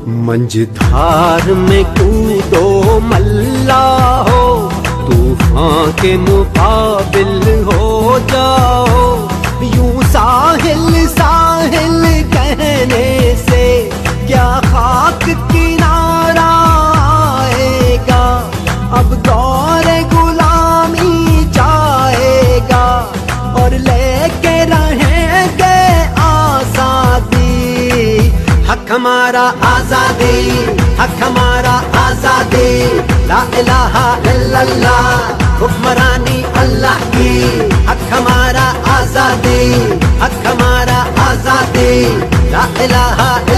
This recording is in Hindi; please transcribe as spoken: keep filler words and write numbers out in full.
मंझधार में कूदो मल्ला हो, तूफान के मुकाबिल हो जाओ। यूं साहिल साहिल कहने से क्या खाक किनारा आएगा। अब दौर गुलामी जाएगा और लेके रहेंगे आजादी। हक हमारा आजादी, हक हमारा आजादी। ला इलाहा इल्लल्लाह, हुक्मरानी अल्लाह की। हक हमारा आजादी, हक हमारा आजादी। ला इलाहा